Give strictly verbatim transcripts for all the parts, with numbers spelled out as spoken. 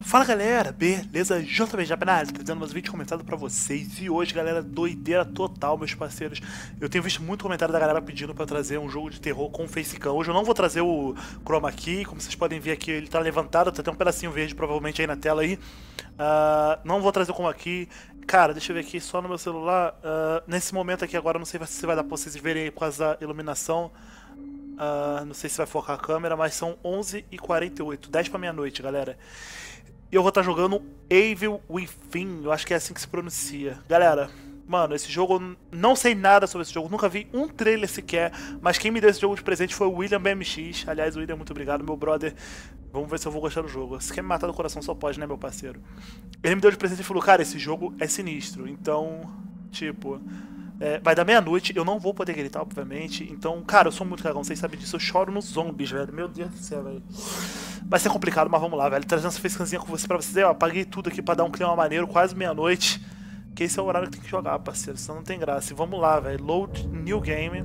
Fala galera, beleza? J B J na área, trazendo mais um vídeo comentado pra vocês. E hoje, galera, doideira total, meus parceiros. Eu tenho visto muito comentário da galera pedindo pra trazer um jogo de terror com facecam. Hoje eu não vou trazer o Chroma Key, como vocês podem ver aqui, ele tá levantado, tá até um pedacinho verde provavelmente aí na tela aí. Uh, não vou trazer o Chroma Key. Cara, deixa eu ver aqui só no meu celular. Uh, nesse momento aqui agora, não sei se vai dar pra vocês verem aí por causa da iluminação. Uh, não sei se vai focar a câmera, mas são onze e quarenta e oito, dez pra meia-noite, galera. E eu vou estar jogando Evil Within, eu acho que é assim que se pronuncia. Galera, mano, esse jogo, eu não sei nada sobre esse jogo, nunca vi um trailer sequer, mas quem me deu esse jogo de presente foi o William B M X. Aliás, William, muito obrigado, meu brother. Vamos ver se eu vou gostar do jogo. Se quer me matar do coração, só pode, né, meu parceiro? Ele me deu de presente e falou, cara, esse jogo é sinistro, então, tipo... É, vai dar meia-noite, eu não vou poder gritar, obviamente. Então, cara, eu sou muito cagão, vocês sabem disso. Eu choro nos zombies, velho. Meu Deus do céu, velho. Vai ser complicado, mas vamos lá, velho. Trazendo essa facecamzinha com você pra vocês. Eu apaguei tudo aqui pra dar um clima maneiro, quase meia-noite. Que esse é o horário que tem que jogar, parceiro. Senão não tem graça. E vamos lá, velho. Load new game.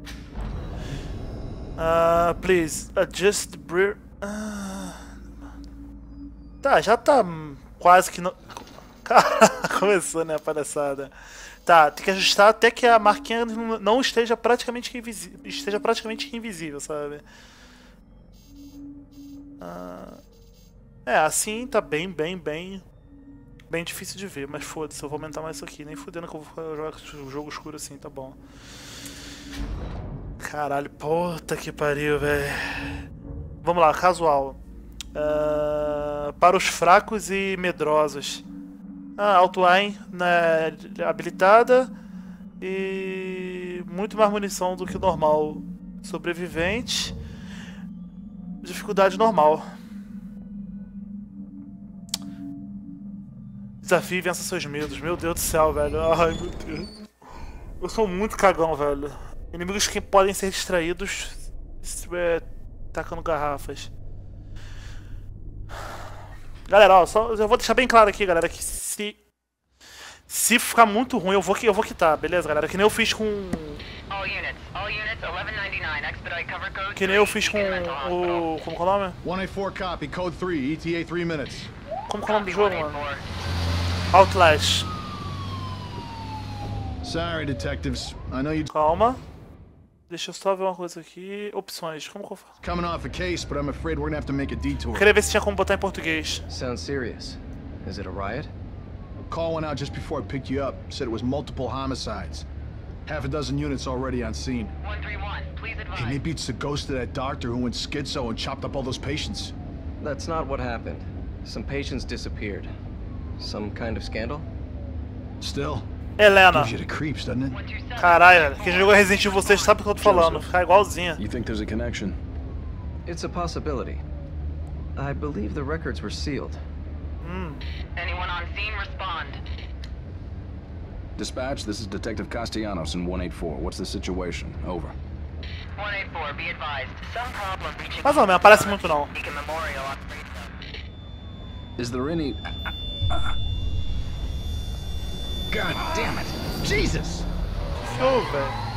Uh, please, adjust the... Uh... Tá, já tá quase que não... Cara, começou, né, a palhaçada. Tá, tem que ajustar até que a marquinha não esteja praticamente invisível, esteja praticamente invisível, sabe? Ah, é, assim tá bem, bem, bem, bem difícil de ver, mas foda-se, eu vou aumentar mais isso aqui, nem fudendo que eu vou jogar o jogo escuro assim, tá bom. Caralho, puta que pariu, velho. Vamos lá, casual. Uh, para os fracos e medrosos. Ah, outline, né, habilitada e muito mais munição do que o normal. Sobrevivente, dificuldade normal. Desafio e vença seus medos. Meu Deus do céu, velho. Ai, meu Deus. Eu sou muito cagão, velho. Inimigos que podem ser distraídos é, tacando garrafas. Galera, ó, só, eu vou deixar bem claro aqui, galera, que se se ficar muito ruim, eu vou eu vou quitar, beleza, galera? Que nem eu fiz com Que nem eu fiz com o como que é o nome? one eighty-four copy, code three, E T A three minutes. Como que é o nome do jogo, mano? Outlast. Sorry, detectives. I know you Calma. Deixa eu só ver uma coisa aqui. Opções, como que eu faço? coming off a case, but I'm afraid we're gonna have to make a detour. Eu queria ver se tinha como botar em português. Sounds serious. Is it a riot? A call went out just before I picked you up. Said it was multiple homicides. Half a dozen units already on scene. one three one, please advise. Hey, maybe it's the ghost of that doctor who went schizo and chopped up all those patients. That's not what happened. Some patients disappeared. Some kind of scandal? Still, Helena. gives you the creeps, doesn't it? one two seven. Caralho, velho. Quem jogou Resident Evil seis sabe o que eu tô falando. Ficar igualzinha. You think there's a connection? It's a possibility. I believe the records were sealed. Anyone on scene, respond. Dispatch, this is Detective Castellanos in one eighty-four. What's the situation? Over. one eighty-four, be advised. Some problem reaching... Mas não, não aparece muito não. Beacon Memorial on Freedom. Is there any... God damn it! Jesus! Show, velho.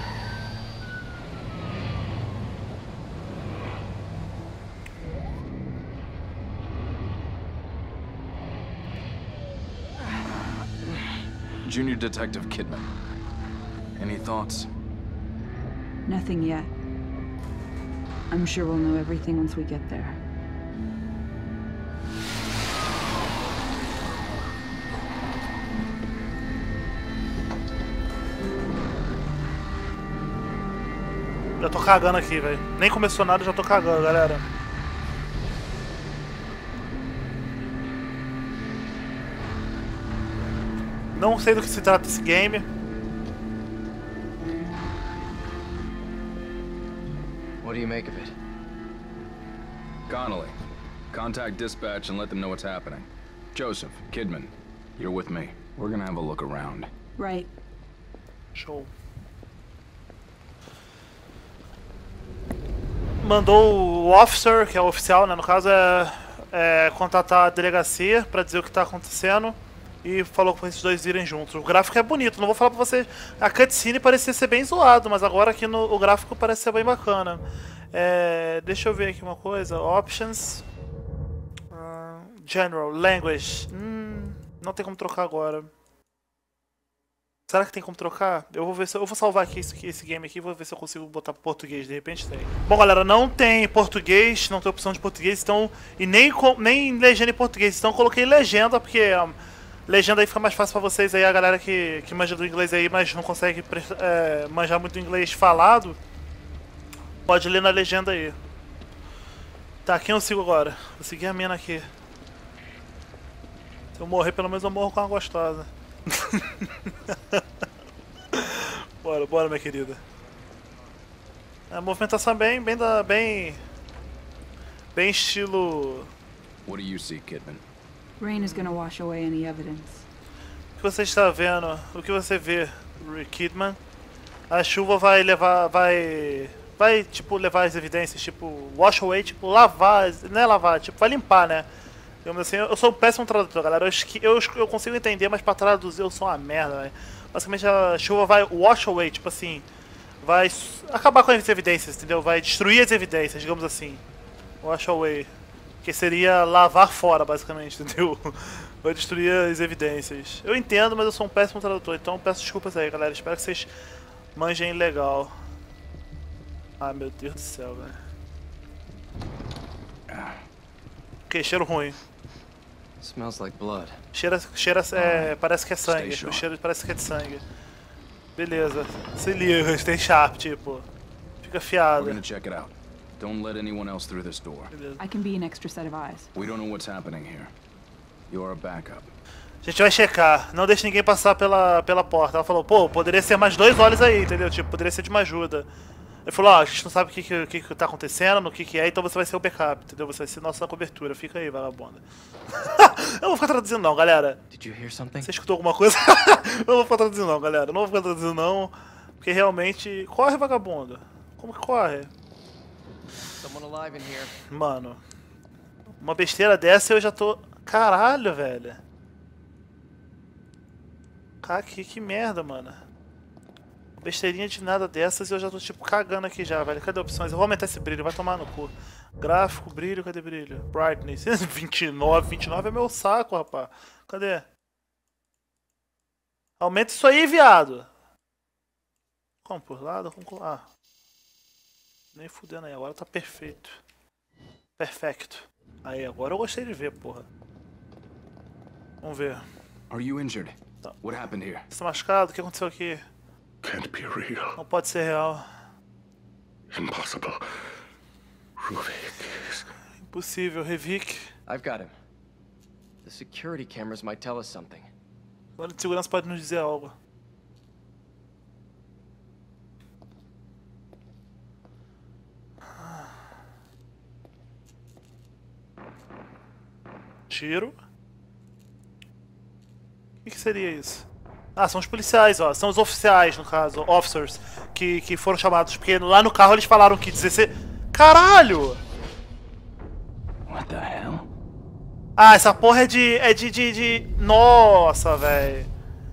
Junior Detective Kidman. Any thoughts? Nothing yet. I'm sure we'll know everything once we get there. Já tô cagando aqui, velho. Nem começou nada, já tô cagando, galera. Não sei do que se trata esse game. What do you make of it? Connolly, contact dispatch and let them know what's happening. Joseph, Kidman, you're with me. We're gonna have a look around. Right. Show. Mandou o officer, que é o oficial, né? No caso é, é contatar a delegacia pra dizer o que tá acontecendo. E falou pra esses dois irem juntos. O gráfico é bonito, não vou falar pra vocês. A cutscene parecia ser bem zoado, mas agora aqui no o gráfico parece ser bem bacana. É, deixa eu ver aqui uma coisa. Options. Uh, General, Language. Hum, não tem como trocar agora. Será que tem como trocar? Eu vou ver se eu, eu vou salvar aqui esse, esse game aqui, vou ver se eu consigo botar português, de repente tem. Bom, galera, não tem português, não tem opção de português, então e nem nem legenda em português, então eu coloquei legenda porque um, legenda aí fica mais fácil pra vocês aí, a galera que que manja do inglês aí, mas não consegue é, manjar muito inglês falado, pode ler na legenda aí. Tá, quem eu sigo agora? Vou seguir a mina aqui. Se eu morrer, pelo menos eu morro com uma gostosa. Bora, bora, minha querida. A movimentação bem, bem da, bem, bem estilo. What do you see, Kidman? Rain is gonna wash away any evidence. O que você está vendo? O que você vê, Kidman? A chuva vai levar, vai, vai tipo levar as evidências, tipo wash away, tipo lavar, não é lavar, tipo vai limpar, né? Assim, eu sou um péssimo tradutor, galera. Eu, eu, eu consigo entender, mas pra traduzir eu sou uma merda, véio. Basicamente a chuva vai wash away, tipo assim, vai acabar com as evidências, entendeu? Vai destruir as evidências, digamos assim. Wash away. Que seria lavar fora, basicamente, entendeu? Vai destruir as evidências. Eu entendo, mas eu sou um péssimo tradutor, então peço desculpas aí, galera. Espero que vocês manjem legal. Ai, meu Deus do céu, velho. Que cheiro ruim. Smells like blood. Cheira, cheira é, parece que é sangue. O cheiro parece que é de sangue. Beleza. Se liga, stay sharp, tipo. Fica afiado. We're gonna check it out. Don't let anyone else through this door. Beleza. I can be an extra set of eyes. We don't know what's happening here. You're a backup. A gente vai checar. Não deixe ninguém passar pela, pela porta. Ela falou, pô, poderia ser mais dois olhos aí, entendeu? Tipo, poderia ser de uma ajuda. Ele falou, ó, oh, a gente não sabe o que, que, que, que tá acontecendo, no que que é, então você vai ser o backup, entendeu? Você vai ser nossa cobertura, fica aí, vagabunda. Eu não vou ficar traduzindo não, galera. Did you hear something? Você escutou alguma coisa? Eu não vou ficar traduzindo não, galera. Eu não vou ficar traduzindo não, porque realmente... Corre, vagabunda. Como que corre? Someone alive in here. Mano, uma besteira dessa eu já tô... Caralho, velho. Cara, que, que merda, mano. Besteirinha de nada dessas e eu já tô tipo cagando aqui já, velho. Cadê opções? Eu vou aumentar esse brilho, vai tomar no cu. Gráfico, brilho, cadê brilho? Brightness, vinte e nove, vinte e nove é meu saco, rapaz. Cadê? Aumenta isso aí, viado. Como, por lado? Como... Ah. Nem fudendo aí, agora tá perfeito. Perfeito. Aí, agora eu gostei de ver, porra. Vamos ver. Are you injured? Tá. What happened here? Você tá machucado? O que aconteceu aqui? Can't be real. Não pode ser real. Impossible. Ruvik is... Impossível, Revik. I've got him. The security cameras might tell us something. O guarda de segurança pode nos dizer algo. Tiro. O que, que seria isso? Ah, são os policiais, ó. São os oficiais, no caso, officers, que, que foram chamados. Porque lá no carro eles falaram que dezesseis... Caralho! What the hell? Ah, essa porra é de... É de... de, de... Nossa, velho.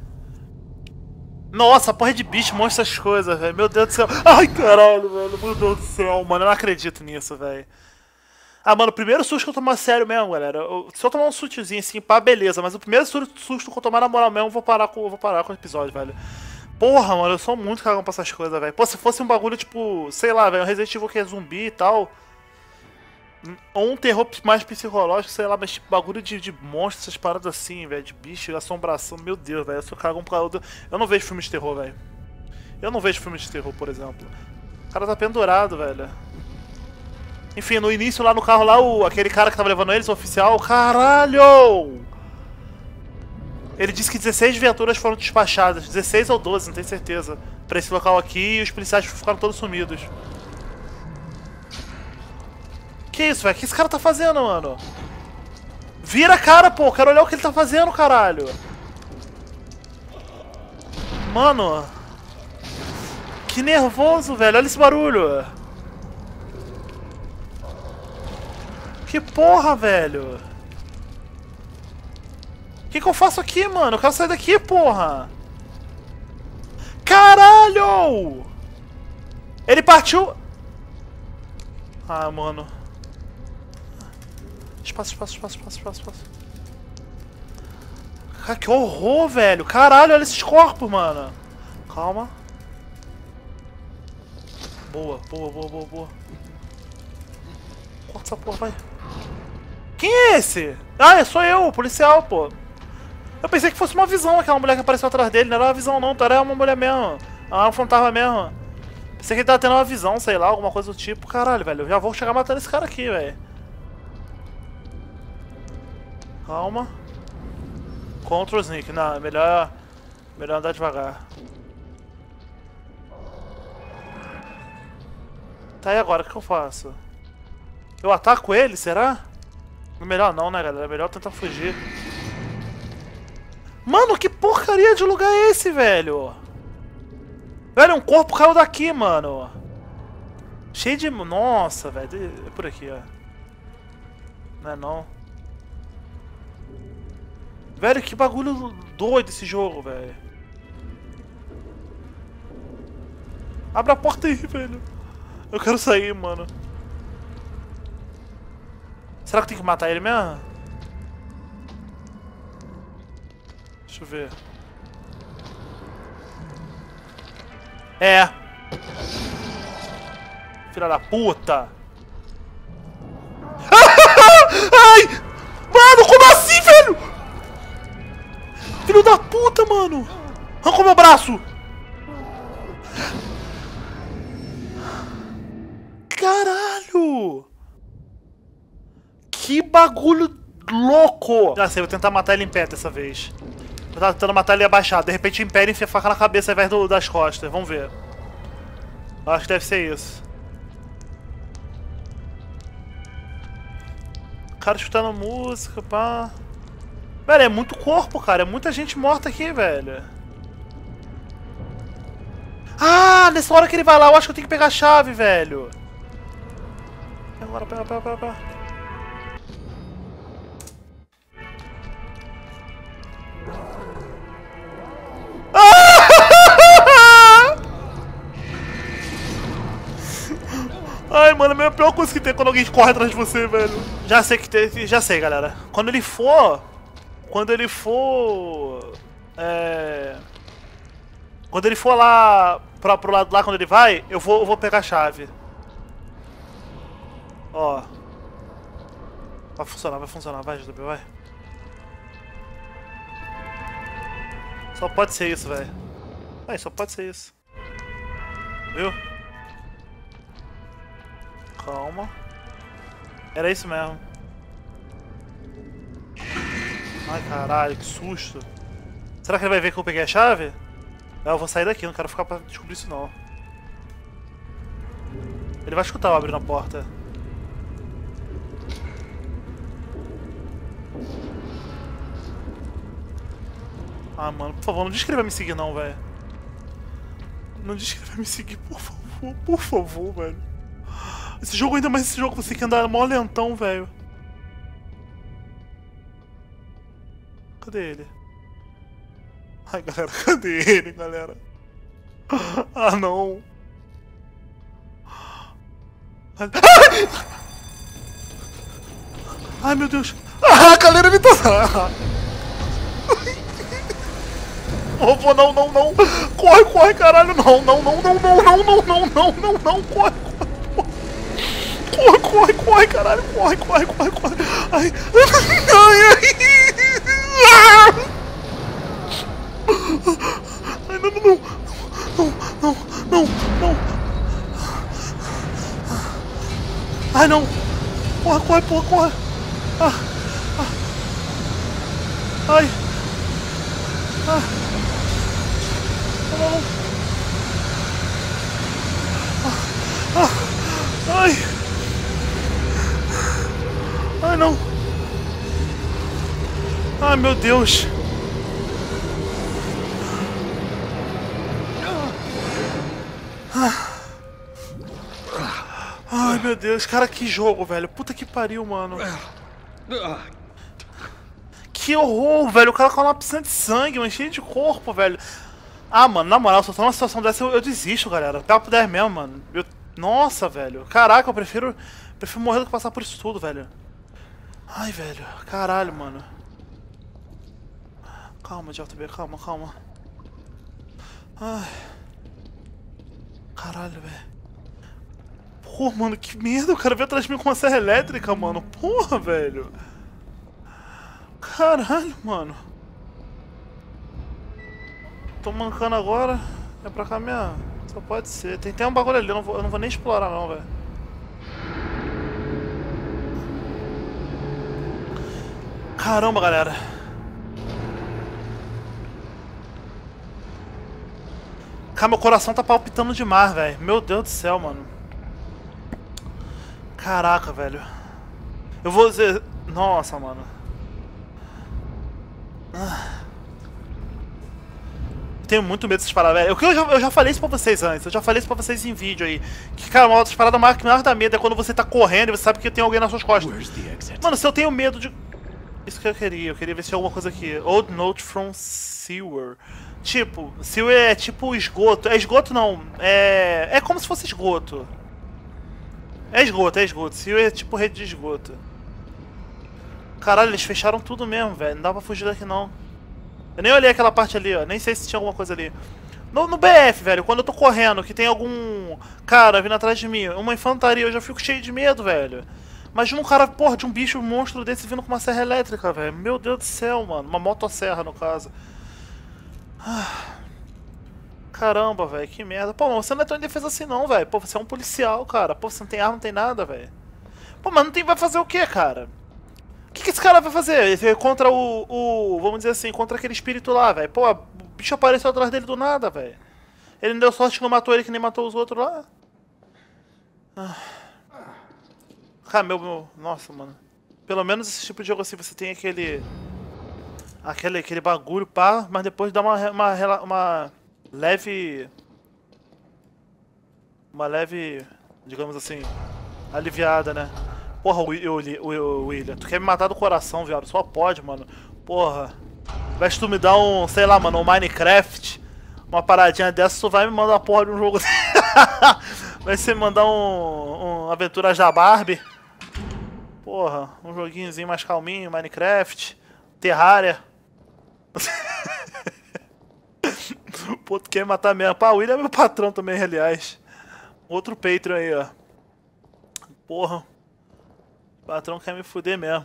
Nossa, porra é de bicho, mostra essas coisas, velho. Meu Deus do céu. Ai, caralho, velho. Meu Deus do céu, mano. Eu não acredito nisso, velho. Ah, mano, o primeiro susto que eu tomar sério mesmo, galera. Eu, se eu tomar um sustozinho assim, pá, beleza. Mas o primeiro susto que eu tomar na moral mesmo, eu vou parar com, eu vou parar com o episódio, velho. Porra, mano, eu sou muito cagão pra essas coisas, velho. Pô, se fosse um bagulho tipo, sei lá, velho, um Resident Evil que é zumbi e tal. Ou um terror mais psicológico, sei lá, mas tipo, bagulho de, de monstros, essas paradas assim, velho, de bicho, assombração. Meu Deus, velho, eu sou cagão por causa do... Eu não vejo filmes de terror, velho. Eu não vejo filmes de terror, por exemplo. O cara tá pendurado, velho. Enfim, no início lá no carro lá, o, aquele cara que tava levando eles, o oficial, caralho! Ele disse que dezesseis viaturas foram despachadas, dezesseis ou doze, não tenho certeza, pra esse local aqui e os policiais ficaram todos sumidos. Que isso, velho? O que esse cara tá fazendo, mano? Vira a cara, pô, quero olhar o que ele tá fazendo, caralho. Mano. Que nervoso, velho, olha esse barulho. Que porra, velho! O que que eu faço aqui, mano? Eu quero sair daqui, porra! Caralho! Ele partiu... Ah, mano. Espaço, espaço, espaço, espaço, espaço, espaço. Cara, que horror, velho. Caralho, olha esses corpos, mano. Calma. Boa, boa, boa, boa, boa. Corta essa porra, vai. Quem é esse? Ah, é só eu, o policial, pô. Eu pensei que fosse uma visão, aquela mulher que apareceu atrás dele. Não era uma visão não, era uma mulher mesmo. Ah, um fantasma mesmo. Pensei que ele tava tendo uma visão, sei lá, alguma coisa do tipo. Caralho, velho, eu já vou chegar matando esse cara aqui, velho. Calma. Contra o sneak. Não, é melhor, melhor andar devagar. Tá, e agora, o que eu faço? Eu ataco ele, será? Melhor não, né, galera? É melhor tentar fugir. Mano, que porcaria de lugar é esse, velho? Velho, um corpo caiu daqui, mano. Cheio de... Nossa, velho. É por aqui, ó. Não é não. Velho, que bagulho doido esse jogo, velho. Abre a porta aí, velho. Eu quero sair, mano. Será que tem que matar ele mesmo? Deixa eu ver. É. Filha da puta. Ai! Mano, como assim, velho? Filho da puta, mano. Arrancou meu braço. Caralho. Que bagulho louco. Já sei, vou tentar matar ele em pé dessa vez. Eu tava tentando matar ele abaixado. De repente, em pé, ele enfia a faca na cabeça ao invés do, das costas. Vamos ver. Eu acho que deve ser isso. O cara escutando música, pá. Velho, é muito corpo, cara. É muita gente morta aqui, velho. Ah, nessa hora que ele vai lá, eu acho que eu tenho que pegar a chave, velho. Agora, pega, pega, pega, pega. Ai, mano, é a pior coisa que tem quando alguém corre atrás de você, velho. Já sei que tem, já sei, galera. Quando ele for, quando ele for, é, quando ele for lá pra, pro lado lá, quando ele vai, eu vou, eu vou pegar a chave. Ó, vai funcionar, vai funcionar, vai, G W, vai. Só pode ser isso, velho. Ai, só pode ser isso. Viu? Calma. Era isso mesmo. Ai, caralho, que susto. Será que ele vai ver que eu peguei a chave? Não, eu vou sair daqui, não quero ficar pra descobrir isso não. Ele vai escutar eu abrindo a porta. Ah, mano, por favor, não diz que ele vai me seguir não, velho. Não diz que ele vai me seguir, por favor, por favor, velho. Esse jogo, ainda mais esse jogo, você tem que andar mó lentão, velho. Cadê ele? Ai, galera, cadê ele, galera? Ah, não. Ai, ai meu Deus. Ah, galera, ele tá... Oh, pô, não, não, não. Corre, corre, caralho. Não, não, não, não, não, não, não, não, não, não, não, corre, corre. Corre, corre, corre, caralho. Corre, corre, corre, corre. Ai, ai, ai. Ai, não, não, não, não, não, não. Ai, não. Corre, corre, porra, corre. Ah, ah. Ai. Ah. Não. Ah, ah, ai. Ai, não. Ai, meu Deus. Ai, meu Deus. Cara, que jogo, velho. Puta que pariu, mano. Que horror, velho. O cara com uma piscina de sangue, mas cheio de corpo, velho. Ah, mano, na moral, se eu tô numa situação dessa, eu, eu desisto, galera. Papo dez mesmo, mano. Eu... Nossa, velho. Caraca, eu prefiro... Prefiro morrer do que passar por isso tudo, velho. Ai, velho. Caralho, mano. Calma, J B, calma, calma. Ai. Caralho, velho. Pô, mano, que merda. O cara veio atrás de mim com uma serra elétrica, mano. Porra, velho. Caralho, mano. Tô mancando agora. É pra cá mesmo? Só pode ser. Tem, tem um bagulho ali, eu não vou, eu não vou nem explorar não, velho. Caramba, galera. Cara, meu coração tá palpitando demais, velho. Meu Deus do céu, mano. Caraca, velho. Eu vou dizer... Nossa, mano. Ah. Tenho muito medo dessas paradas, velho. Eu, eu, já, eu já falei isso pra vocês antes. Eu já falei isso pra vocês em vídeo aí. Que, cara, uma das paradas mais que mais dá medo é quando você tá correndo e você sabe que tem alguém nas suas costas. Mano, se eu tenho medo de... Isso que eu queria. Eu queria ver se tinha alguma coisa aqui. Old note from sewer. Tipo, sewer é tipo esgoto. É esgoto não. É... É como se fosse esgoto. É esgoto, é esgoto. Sewer é tipo rede de esgoto. Caralho, eles fecharam tudo mesmo, velho. Não dá pra fugir daqui não. Eu nem olhei aquela parte ali, ó. Nem sei se tinha alguma coisa ali. No, no B F, velho, quando eu tô correndo, que tem algum cara vindo atrás de mim, uma infantaria, eu já fico cheio de medo, velho. Imagina um cara, porra, de um bicho um monstro desse vindo com uma serra elétrica, velho. Meu Deus do céu, mano. Uma motosserra, no caso. Ah. Caramba, velho, que merda. Pô, mas você não é tão indefeso assim não, velho. Pô, você é um policial, cara. Pô, você não tem arma, não tem nada, velho. Pô, mas não tem... vai fazer o quê, cara? O que, que esse cara vai fazer? Contra o, o... vamos dizer assim, contra aquele espírito lá, velho. Pô, o bicho apareceu atrás dele do nada, velho. Ele não deu sorte que não matou ele, que nem matou os outros lá. Ah. Cara, meu, meu... Nossa, mano. Pelo menos esse tipo de jogo assim, você tem aquele... Aquele, aquele bagulho, pá, mas depois dá uma, uma, uma leve... Uma leve, digamos assim, aliviada, né? Porra, o William, tu quer me matar do coração, viado? Só pode, mano. Porra. Vai tu me dar um, sei lá, mano, um Minecraft, uma paradinha dessa, tu vai me mandar a porra de um jogo. Vai ser mandar um, um Aventuras da Barbie. Porra, um joguinhozinho mais calminho, Minecraft, Terraria. Pô, tu quer me matar mesmo. Pá, o William é meu patrão também, aliás. Outro Patreon aí, ó. Porra. O patrão quer me fuder mesmo.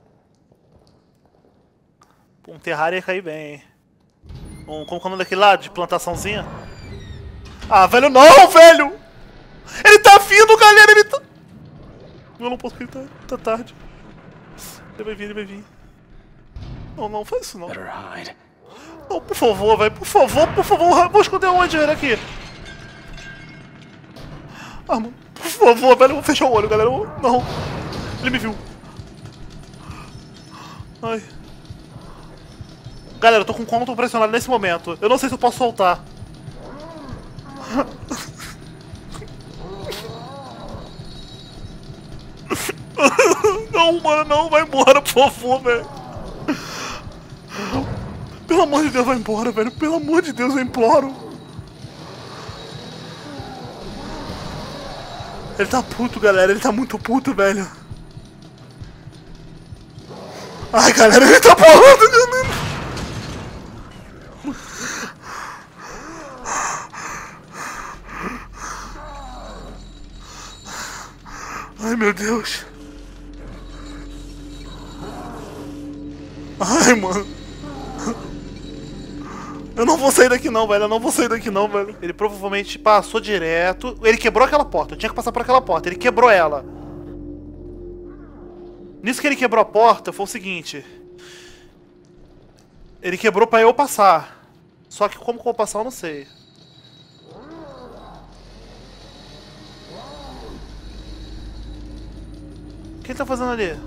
Pô, um Terraria ia cair bem, hein. Um, como é o nome daquele lado? De plantaçãozinha? Ah, velho, não, velho! Ele tá vindo, galera! Ele tá... Eu não posso gritar, tá tarde. Ele vai vir, ele vai vir. Não, não, faz isso não. Não, por favor, velho, por favor, por favor. Vou esconder onde ele aqui. Ah, mano, por favor, velho, eu vou fechar o olho, galera. Eu... Não. Ele me viu. Ai. Galera, eu tô com o conto pressionado nesse momento. Eu não sei se eu posso soltar. Não, mano, não, vai embora, por favor, velho. Pelo amor de Deus, vai embora, velho. Pelo amor de Deus, eu imploro. Ele tá puto, galera. Ele tá muito puto, velho. Ai, galera, ele tá pulando, galera. Ai, meu Deus. Ai, mano. Eu não vou sair daqui não, velho. Eu não vou sair daqui não, velho. Ele provavelmente passou direto. Ele quebrou aquela porta. Eu tinha que passar por aquela porta. Ele quebrou ela. Nisso que ele quebrou a porta, foi o seguinte. Ele quebrou pra eu passar. Só que como que eu vou passar, eu não sei. O que ele tá fazendo ali?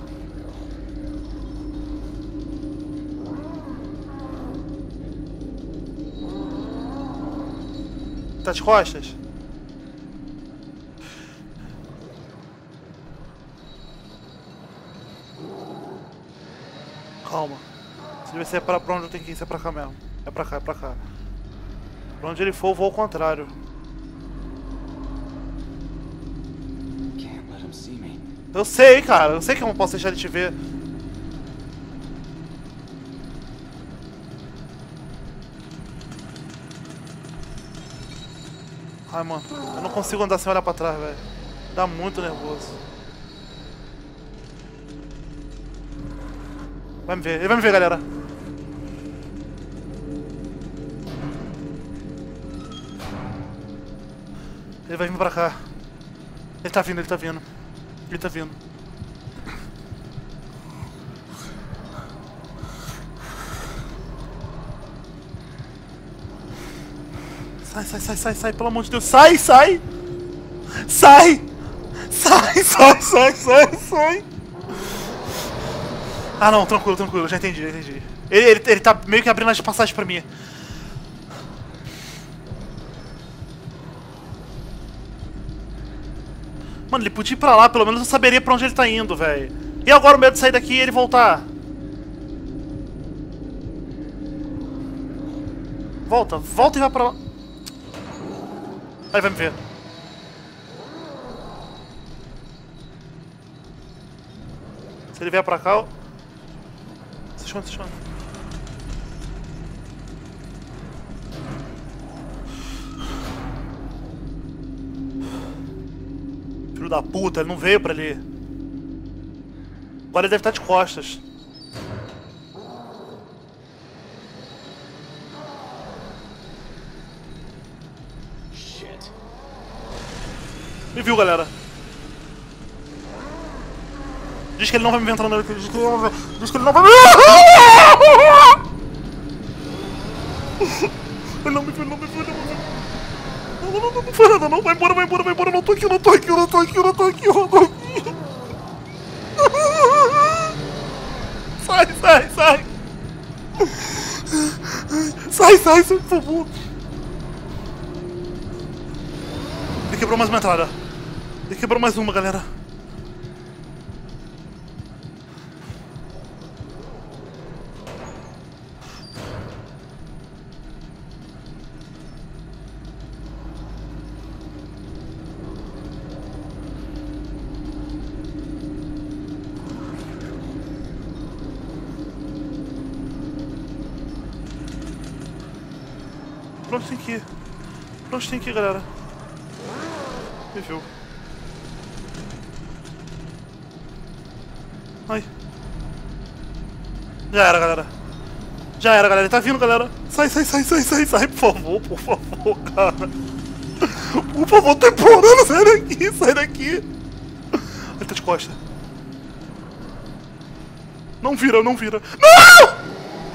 Tá de costas? Calma. Se deve ser pra, pra onde eu tenho que ir, se é pra cá mesmo. É pra cá, é pra cá. Pra onde ele for, eu vou ao contrário. Eu sei, cara. Eu sei que eu não posso deixar ele te ver. Ai, mano, eu não consigo andar sem olhar pra trás, velho. Dá muito nervoso. Vai me ver, ele vai me ver, galera. Ele vai vir pra cá. Ele tá vindo, ele tá vindo. Ele tá vindo. Sai, sai, sai, sai, sai, pelo amor de Deus. Sai, sai! Sai! Sai, sai, sai, sai, sai! Ah, não, tranquilo, tranquilo, já entendi, já entendi. Ele, ele, ele tá meio que abrindo as passagens pra mim. Mano, ele podia ir pra lá, pelo menos eu saberia pra onde ele tá indo, velho. E agora o medo de sair daqui e ele voltar? Volta, volta e vai pra lá. Aí vai me ver. Se ele vier pra cá, eu... Se esconde, se esconde. Filho da puta, ele não veio pra ali. Agora ele deve estar de costas. Me viu, galera. Diz que ele não vai me ver entrando nele. Diz que ele não vai, diz que ele não vai me... Ele não me viu, ele não me viu, ele não me viu. Não, não, não, não foi nada, não. Vai embora, vai embora, vai embora. Eu não tô aqui, eu não tô aqui, eu não tô aqui, eu não tô aqui, eu não tô aqui. Sai, sai, sai. Sai, sai, sai, por favor. Ele quebrou mais uma entrada. Ele quebrou mais uma, galera. Pra onde tem que ir? Pra onde tem que ir, galera? Me viu. Ai. Já era, galera. Já era, galera. Ele tá vindo, galera. Sai, sai, sai, sai, sai, sai. Por favor, por favor, cara. Por favor, tô implorando. Sai daqui, sai daqui. Ele tá de costa. Não vira, não vira. Não!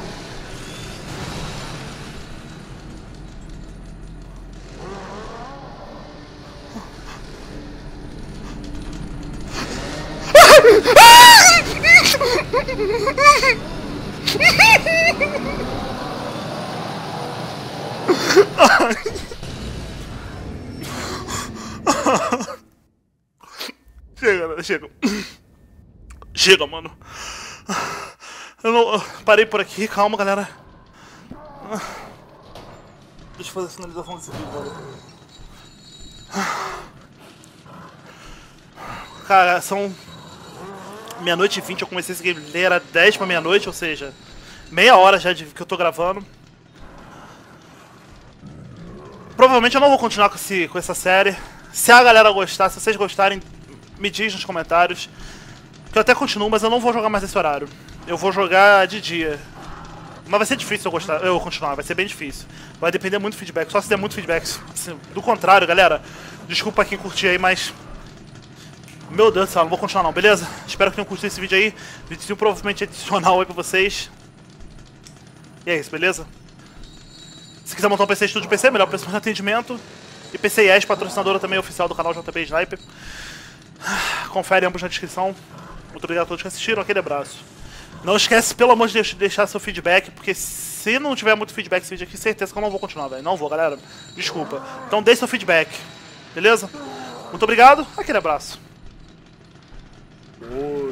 Chega, galera, chega. Chega, mano. Eu não... Eu parei por aqui, calma, galera. Deixa eu fazer a sinalização desse vídeo, galera. Cara, são meia-noite e vinte, eu comecei esse gameplay, era dez pra meia-noite, ou seja, meia hora já de que eu tô gravando. Provavelmente eu não vou continuar com, esse, com essa série. Se a galera gostar, se vocês gostarem, me diz nos comentários. Que eu até continuo, mas eu não vou jogar mais nesse horário. Eu vou jogar de dia. Mas vai ser difícil eu, gostar, eu continuar, vai ser bem difícil. Vai depender muito do feedback, só se der muito feedback. Do contrário, galera, desculpa quem curtir aí, mas... Meu Deus do céu, não vou continuar não, beleza? Espero que tenham curtido esse vídeo aí. Vídeo provavelmente adicional aí pra vocês. E é isso, beleza? Se quiser montar um P C Estúdio P C, melhor preço de atendimento. E P C I E S, patrocinadora também oficial do canal J P Sniper. Confere ambos na descrição. Muito obrigado a todos que assistiram, aquele abraço. Não esquece, pelo amor de Deus, de deixar seu feedback, porque se não tiver muito feedback nesse vídeo aqui, certeza que eu não vou continuar, velho. Não vou, galera. Desculpa. Então deixe seu feedback, beleza? Muito obrigado, aquele abraço. Oi.